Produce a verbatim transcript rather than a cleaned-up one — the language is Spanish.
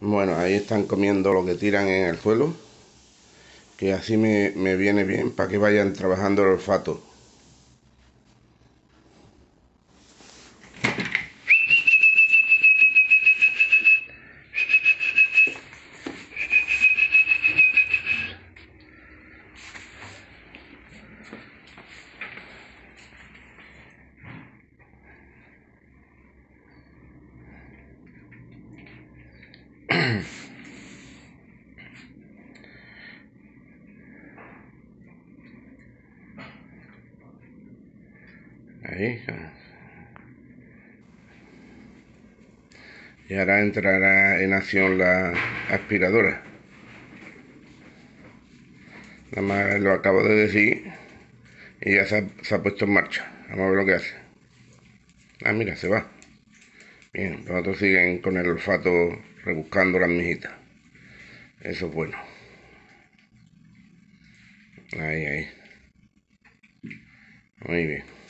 Bueno, ahí están comiendo lo que tiran en el suelo, que así me, me viene bien para que vayan trabajando el olfato. Ahí. Y ahora entrará en acción la aspiradora. Nada más lo acabo de decir y ya se ha, se ha puesto en marcha. Vamos a ver lo que hace. Ah, mira, se va. Bien, los otros siguen con el olfato rebuscando las mijitas. Eso es bueno. Ahí, ahí. Muy bien.